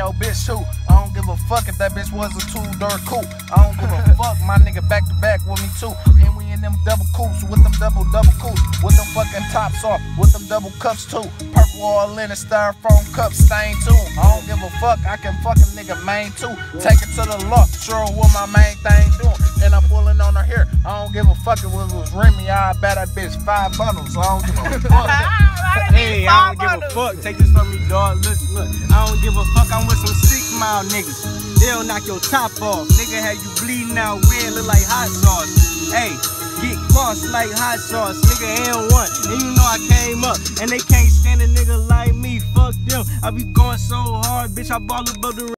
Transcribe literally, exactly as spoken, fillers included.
Yo, bitch, shoot. I don't give a fuck if that bitch was a two-door coupe. I don't give a fuck, my nigga back to back with me too. And we in them double coupes with them double double coupes, with them fucking tops off, with them double cups too. Purple all in a styrofoam cup stain too. I don't give a fuck, I can fucking nigga main too. Take it to the law, sure what my main thing doing. And I'm pulling on her here. I don't give a fuck if it was Remy. I bet that bitch five bundles. I don't give a fuck. Hey, I don't give a fuck. Take this from me, dog. Look, look. I don't give a fuck. I'm with some six mile niggas. They'll knock your top off. Nigga have you bleeding out red, look like hot sauce. Hey, get crossed like hot sauce. Nigga N one. And you know I came up. And they can't stand a nigga like me. Fuck them. I be going so hard, bitch. I ball above the